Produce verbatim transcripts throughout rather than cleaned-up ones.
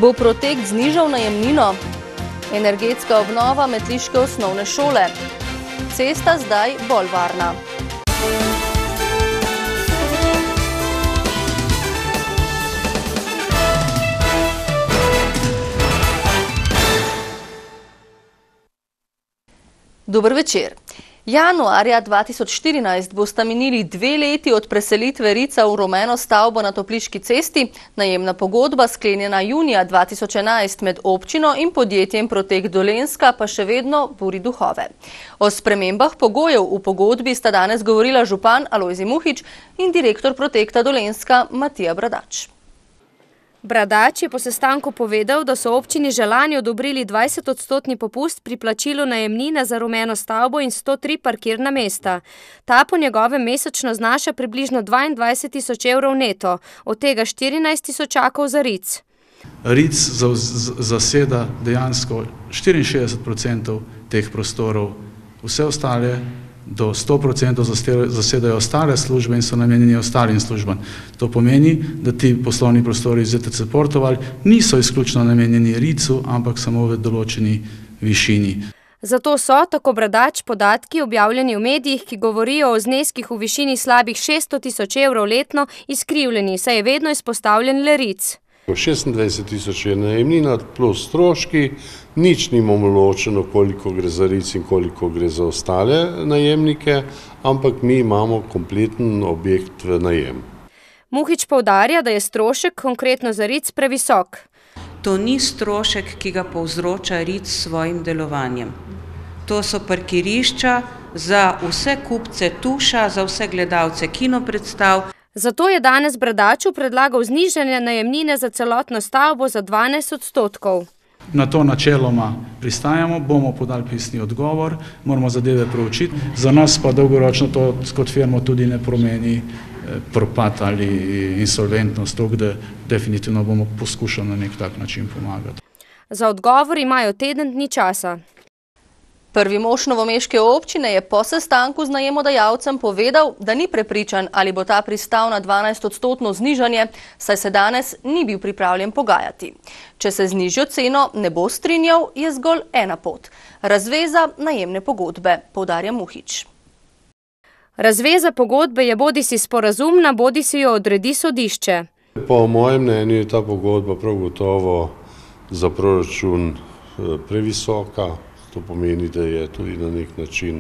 Bo Protekt znižal najemnino? Energetska obnova metliške osnovne šole. Cesta zdaj bolj varna. Dober večer. Januarja dva tisoč štirinajst bosta minili dve leti od preselitve Rica v rumeno stavbo na Topliški cesti, najemna pogodba sklenjena junija dva tisoč enajst med občino in podjetjem Protekt Dolenjska pa še vedno buri duhove. O spremembah pogojev v pogodbi sta danes govorila župan Alojzij Muhič in direktor Protekta Dolenjska Matija Bradač. Bradač je po sestanku povedal, da so občini že lani odobrili dvajset odstotni popust pri plačilu najemnine za rumeno stavbo in sto tri parkirna mesta. Ta po njegovem mesečno znaša približno dvaindvajset tisoč evrov neto, od tega štirinajst tisočakov za Ric. Ric zaseda dejansko štiriinšestdeset procentov teh prostorov, vse ostale do sto procentov zasedajo ostale službe in so namenjeni ostalim službam. To pomeni, da ti poslovni prostori iz Z T C Portoval niso izključno namenjeni Ricu, ampak samo v določeni višini. Zato so, tako Bradač, podatki objavljeni v medijih, ki govorijo o zneskih v višini slabih šeststo tisoč evrov letno, izkrivljeni, saj je vedno izpostavljen le Ric. šestindvajset tisoč je najemnina plus stroški, nič nimamo ločeno, koliko gre za Ric in koliko gre za ostale najemnike, ampak mi imamo kompleten objekt v najem. Muhič poudarja, da je strošek konkretno za Ric previsok. To ni strošek, ki ga povzroča Ric s svojim delovanjem. To so parkirišča za vse kupce tuša, za vse gledalce kinopredstav. Zato je danes Bradaču predlagal znižanje najemnine za celotno stavbo za dvanajst odstotkov. Na to načeloma pristajamo, bomo podali pisni odgovor, moramo zadeve proučiti. Za nas pa dolgoročno to kot firmo tudi ne pomeni propad ali insolventnost, tako da definitivno bomo poskušali na nek tak način pomagati. Za odgovor imajo teden dni časa. Prvi mož novomeške občine je po sestanku z najemodajalcem povedal, da ni prepričan, ali bo ta pristal na dvanajst odstotno znižanje, saj se danes ni bil pripravljen pogajati. Če se z nižjo ceno ne bo strinjal, je zgolj ena pot. Razveza najemne pogodbe, poudarja Muhič. Razveza pogodbe je bodisi sporazumna, bodisi jo odredi sodišče. Po mojem mnenju je ta pogodba prav gotovo za proračun previsoka. To pomeni, da je tudi na nek način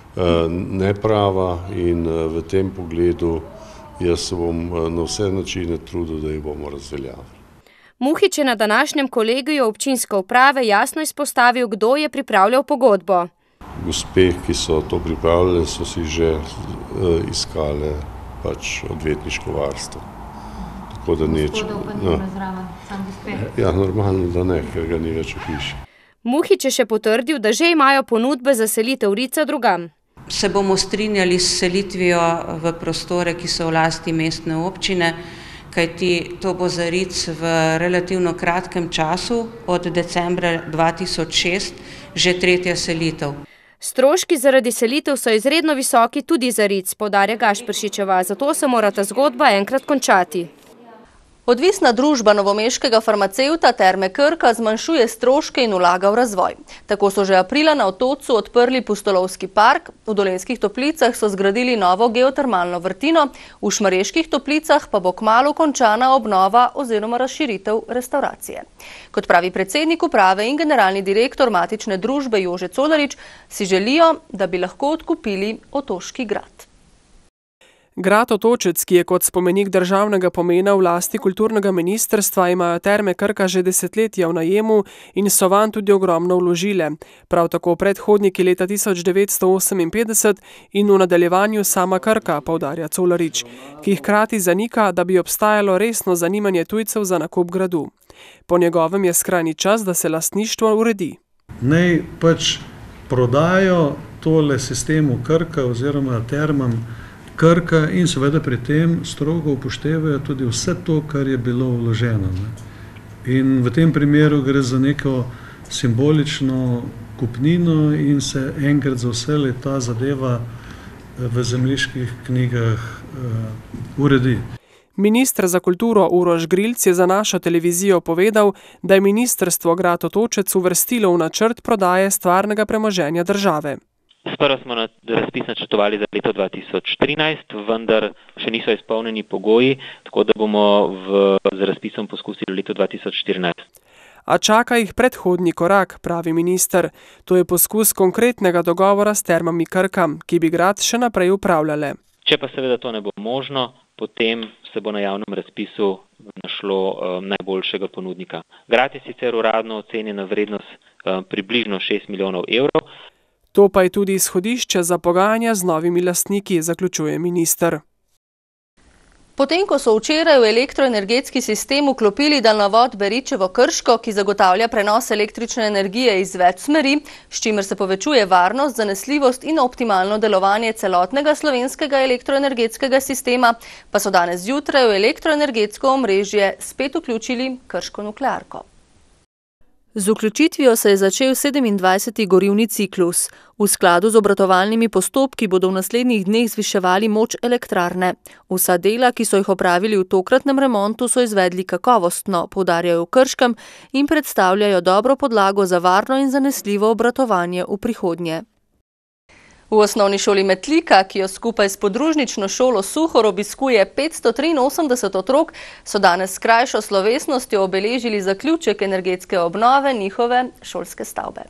neprava in v tem pogledu jaz se bom na vse načine trudil, da jih bomo razveljavili. Muhič je na današnjem kolegiju občinske uprave jasno izpostavil, kdo je pripravljal pogodbo. Gospe, ki so to pripravljale, so si že iskale pač odvetniško varstvo. Tako da neč... Ja, normalno, da ne, ker ga ni več opiše. Muhič je še potrdil, da že imajo ponudbe za selitev Rica drugam. Se bomo strinjali s selitvijo v prostore, ki so v lasti mestne občine, kajti to bo za Ric v relativno kratkem času, od decembra dva tisoč šest, že tretja selitev. Stroški zaradi selitev so izredno visoki tudi za Ric, poudarja Gašperšičeva, zato se mora ta zgodba enkrat končati. Odvisna družba novomeškega farmacevta Terme Krka zmanjšuje stroške in vlaga v razvoj. Tako so že aprila na Otocu odprli Pustolovski park, v Dolenjskih Toplicah so zgradili novo geotermalno vrtino, v Šmarjeških Toplicah pa bo kmalu končana obnova oziroma razširitev restauracije. Kot pravi predsednik uprave in generalni direktor matične družbe Jože Colarič, si želijo, da bi lahko odkupili Otoški grad. Grad Otočec, ki je kot spomenik državnega pomena v lasti kulturnega ministrstva, imajo Terme Krka že desetletja v najemu in so vanj tudi ogromno vložile. Prav tako predhodniki leta tisoč devetsto oseminpetdeset in v nadaljevanju sama Krka, poudarja Colarič, ki hkrati zanika, da bi obstajalo resno zanimanje tujcev za nakup gradu. Po njegovem je skrajni čas, da se lastništvo uredi. Naj pač prodajo tole sistemu Krka oziroma termam Krka in seveda pri tem strogo upoštevajo tudi vse to, kar je bilo vloženo. In v tem primeru gre za neko simbolično kupnino in se enkrat za vselej ta zadeva v zemljiških knjigah uredi. Minister za kulturo Uroš Grilc je za našo televizijo povedal, da je ministrstvo grad Otočec uvrstilo v načrt prodaje stvarnega premoženja države. Sprva smo na razpis načrtovali za leto dva tisoč trinajst, vendar še niso izpolnjeni pogoji, tako da bomo v, z razpisom poskusili v letu dva tisoč štirinajst. A čaka jih predhodni korak, pravi minister. To je poskus konkretnega dogovora s Termami Krka, ki bi grad še naprej upravljale. Če pa seveda to ne bo možno, potem se bo na javnem razpisu našlo um, najboljšega ponudnika. Grad je sicer uradno ocenjena vrednost um, približno šest milijonov evrov. To pa je tudi izhodišče za pogajanja z novimi lastniki, zaključuje minister. Potem, ko so včeraj v elektroenergetski sistem vklopili daljnovod Beričevo-Krško, ki zagotavlja prenos električne energije iz več smeri, s čimer se povečuje varnost, zanesljivost in optimalno delovanje celotnega slovenskega elektroenergetskega sistema, pa so danes zjutraj v elektroenergetsko omrežje spet vključili krško nuklearko. Z vključitvijo se je začel sedemindvajseti gorivni ciklus. V skladu z obratovalnimi postopki bodo v naslednjih dneh zviševali moč elektrarne. Vsa dela, ki so jih opravili v tokratnem remontu, so izvedli kakovostno, poudarjajo v Krškem in predstavljajo dobro podlago za varno in zanesljivo obratovanje v prihodnje. V osnovni šoli Metlika, ki jo skupaj s podružnično šolo Suhor obiskuje petsto triinosemdeset otrok, so danes s krajšo slovesnostjo obeležili zaključek energetske obnove njihove šolske stavbe.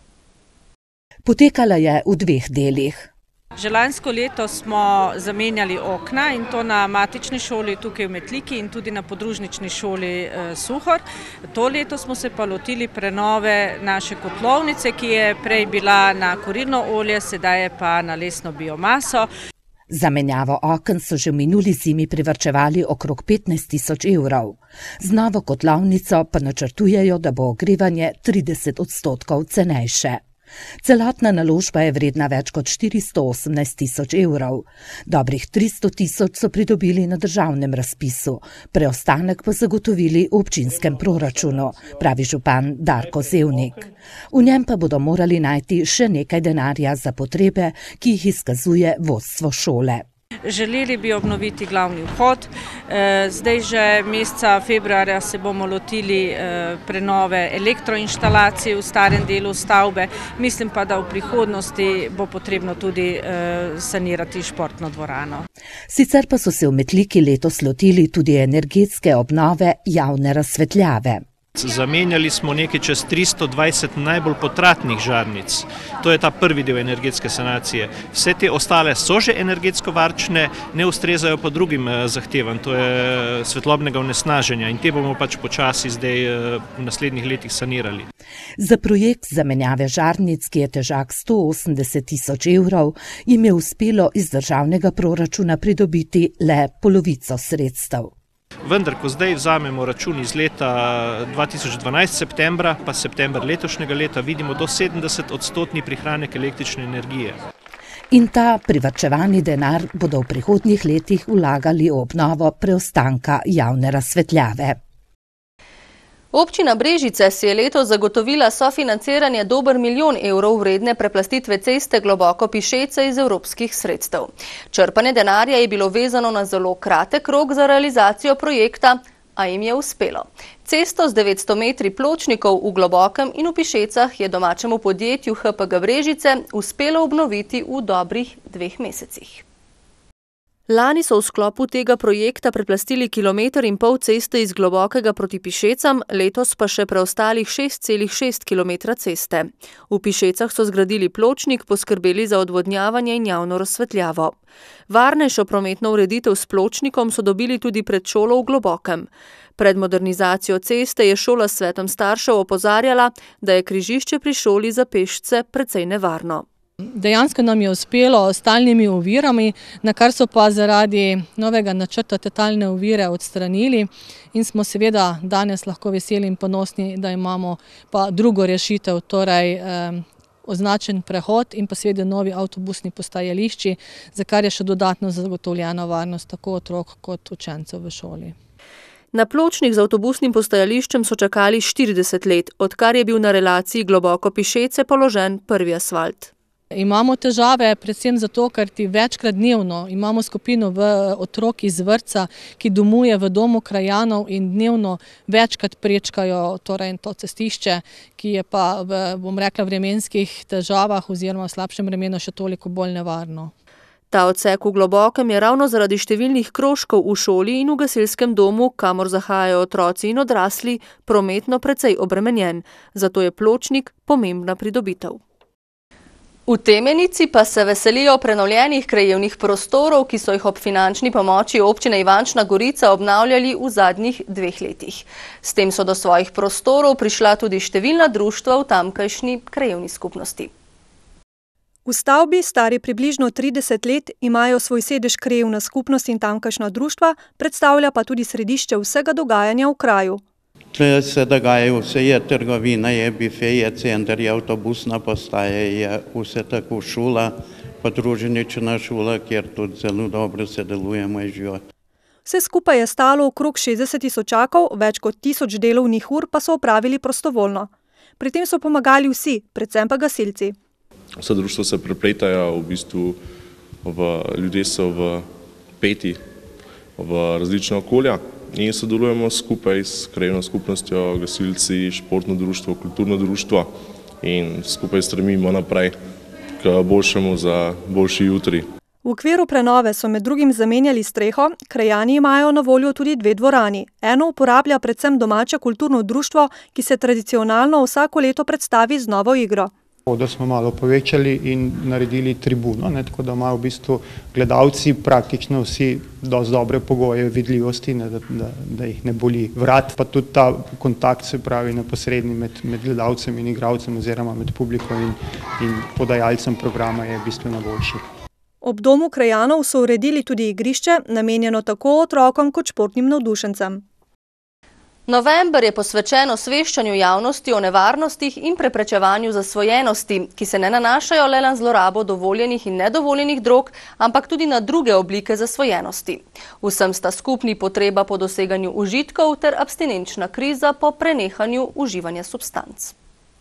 Potekala je v dveh delih. Že lansko leto smo zamenjali okna in to na matični šoli tukaj v Metliki in tudi na podružnični šoli Suhor. To leto smo se pa lotili prenove naše kotlovnice, ki je prej bila na kurilno olje, sedaj je pa na lesno biomaso. Za menjavo oken so že v minuli zimi privarčevali okrog petnajst tisoč evrov. Z novo kotlovnico pa načrtujejo, da bo ogrevanje trideset odstotkov cenejše. Celotna naložba je vredna več kot štiristo osemnajst tisoč evrov. Dobrih tristo tisoč so pridobili na državnem razpisu, preostanek pa zagotovili v občinskem proračunu, pravi župan Darko Zevnik. V njem pa bodo morali najti še nekaj denarja za potrebe, ki jih izkazuje vodstvo šole. Želeli bi obnoviti glavni vhod. Zdaj že meseca februarja se bomo lotili prenove elektroinštalacij v starem delu stavbe. Mislim pa, da v prihodnosti bo potrebno tudi sanirati športno dvorano. Sicer pa so se v Metliki letos lotili tudi energetske obnove javne razsvetljave. Zamenjali smo nekaj čez tristo dvajset najbolj potratnih žarnic. To je ta prvi del energetske sanacije. Vse te ostale so že energetsko varčne, ne ustrezajo pa drugim zahtevam, to je svetlobnega onesnaženja in te bomo pač počasi zdaj v naslednjih letih sanirali. Za projekt zamenjave žarnic, ki je težak sto osemdeset tisoč evrov, jim je uspelo iz državnega proračuna pridobiti le polovico sredstev. Vendar, ko zdaj vzamemo račun iz leta dva tisoč dvanajst septembra, pa september letošnjega leta, vidimo do sedemdeset odstotni prihranek električne energije. In ta privarčevani denar bodo v prihodnjih letih vlagali v obnovo preostanka javne razsvetljave. Občina Brežice si je letos zagotovila sofinanciranje dober milijon evrov vredne preplastitve ceste Globoko Pišece iz evropskih sredstev. Črpanje denarja je bilo vezano na zelo kratek rok za realizacijo projekta, a jim je uspelo. Cesto z devetsto metri pločnikov v Globokem in v Pišecah je domačemu podjetju H P G Brežice uspelo obnoviti v dobrih dveh mesecih. Lani so v sklopu tega projekta preplastili kilometer in pol ceste iz Globokega proti Pišecam, letos pa še preostalih šest celih šest kilometra ceste. V Pišecah so zgradili pločnik, poskrbeli za odvodnjavanje in javno razsvetljavo. Varnejšo prometno ureditev s pločnikom so dobili tudi pred šolo v Globokem. Pred modernizacijo ceste je šola s svetom staršev opozarjala, da je križišče pri šoli za pešce precej nevarno. Dejansko nam je uspelo s stalnimi ovirami, na kar so pa zaradi novega načrta totalne ovire odstranili in smo seveda danes lahko veseli in ponosni, da imamo pa drugo rešitev, torej eh, označen prehod in pa seveda novi avtobusni postajališči, za kar je še dodatno zagotovljena varnost tako otrok kot učencev v šoli. Na pločnik z avtobusnim postajališčem so čakali štirideset let, odkar je bil na relaciji Globoko Pišece položen prvi asfalt. Imamo težave predvsem zato, ker ti večkrat dnevno imamo skupino v otrok iz vrtca, ki domuje v domu krajanov in dnevno večkrat prečkajo torej to cestišče, ki je pa v, bom rekla, vremenskih težavah oziroma v slabšem vremenu še toliko bolj nevarno. Ta odsek v Globokem je ravno zaradi številnih krožkov v šoli in v gasilskem domu, kamor zahajajo otroci in odrasli, prometno precej obremenjen. Zato je pločnik pomembna pridobitev. V Temenici pa se veselijo prenovljenih krajevnih prostorov, ki so jih ob finančni pomoči občine Ivančna Gorica obnavljali v zadnjih dveh letih. S tem so do svojih prostorov prišla tudi številna društva v tamkajšnji krajevni skupnosti. V stavbi, stari približno trideset let, imajo svoj sedež krajevna skupnost in tamkajšnja društva, predstavlja pa tudi središče vsega dogajanja v kraju. Tle se dogajajo vse, je trgovina, je bife, je center, je avtobusna postaja, je vse tako šola, podružnična šola, kjer tudi zelo dobro se deluje moj život. Vse skupaj je stalo okrog šestdeset tisočakov, več kot tisoč delovnih ur pa so opravili prostovoljno. Pri tem so pomagali vsi, predvsem pa gasilci. Vse društva se prepletajo, v bistvu v, ljudje so v peti v različna okolja in sodelujemo skupaj s krajevno skupnostjo, gasilci, športno društvo, kulturno društvo in skupaj stremimo naprej k boljšemu za boljši jutri. V okviru prenove so med drugim zamenjali streho, krajani imajo na voljo tudi dve dvorani. Eno uporablja predvsem domače kulturno društvo, ki se tradicionalno vsako leto predstavi z novo igro. Da smo malo povečali in naredili tribuno, ne, tako da imajo v bistvu gledalci praktično vsi dosti dobre pogoje vidljivosti, ne, da, da, da jih ne boli vrat, pa tudi ta kontakt, se pravi, neposredni med, med gledalcem in igralcem oziroma med publiko in, in podajalcem programa je bistveno boljši. Ob domu krajanov so uredili tudi igrišče, namenjeno tako otrokom kot športnim navdušencem. November je posvečen osveščanju javnosti o nevarnostih in preprečevanju zasvojenosti, ki se ne nanašajo le na zlorabo dovoljenih in nedovoljenih drog, ampak tudi na druge oblike zasvojenosti. Vsem sta skupni potreba po doseganju užitkov ter abstinenčna kriza po prenehanju uživanja substanc.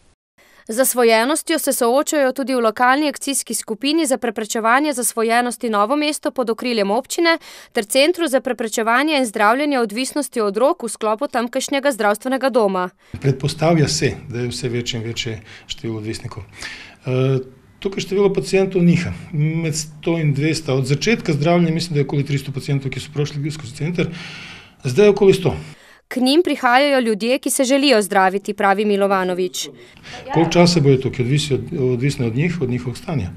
Z zasvojenostjo se soočajo tudi v lokalni akcijski skupini za preprečevanje zasvojenosti Novo mesto pod okriljem občine ter Centru za preprečevanje in zdravljenje odvisnosti od drog v sklopu tamkajšnjega zdravstvenega doma. Predpostavlja se, da je vse večje in večje število odvisnikov. E, tukaj število pacijentov niha, med sto in dvesto. Od začetka zdravljenja mislim, da je okoli tristo pacijentov, ki so prošli skozi center, zdaj je okoli sto. K njim prihajajo ljudje, ki se želijo zdraviti, pravi Milovanovič. Koliko časa bojo tukaj, odvisno od njih, od njihovog stanja.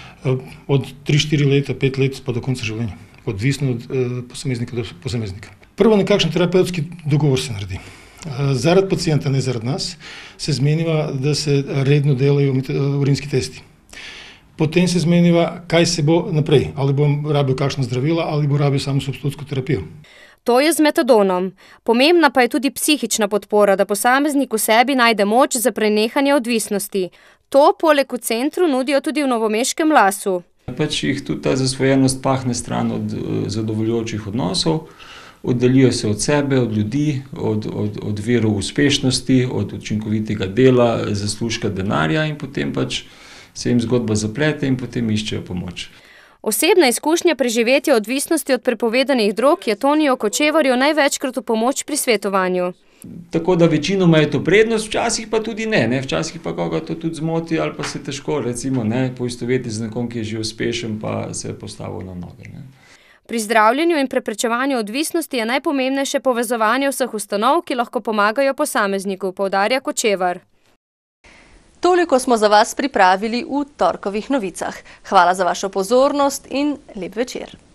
Od tri štiri leta, pet let pa do konca življenja. Odvisno od posameznika do posameznika. Prvo nekakšen terapevtski dogovor se naredi. Zaradi pacijenta, ne zaradi nas, se zmeniva, da se redno delajo urinski testi. Potem se zmeniva, kaj se bo naprej. Ali bom rabil kakšna zdravila, ali bo rabil samo substitutsko terapijo. To je z metadonom. Pomembna pa je tudi psihična podpora, da posameznik v sebi najde moč za prenehanje odvisnosti. To poleg v centru nudijo tudi v novomeškem Lasu. Pač jih tudi ta zasvojenost pahne stran od zadovoljujočih odnosov, oddalijo se od sebe, od ljudi, od, od, od virov uspešnosti, od učinkovitega dela, zaslužka denarja in potem pač se jim zgodba zaplete in potem iščejo pomoč. Osebna izkušnja preživetja odvisnosti od prepovedanih drog je Tonijo Kočevarju največkrat v pomoč pri svetovanju. Tako da večinoma je to prednost, včasih pa tudi ne, ne? Včasih pa koga to tudi zmoti ali pa se težko recimo ne, poistoveti z nekom, ki je že uspešen pa se je postavil na noge. Ne? Pri zdravljenju in preprečevanju odvisnosti je najpomembnejše povezovanje vseh ustanov, ki lahko pomagajo posamezniku, poudarja Kočevar. Toliko smo za vas pripravili v torkovih novicah. Hvala za vašo pozornost in lep večer.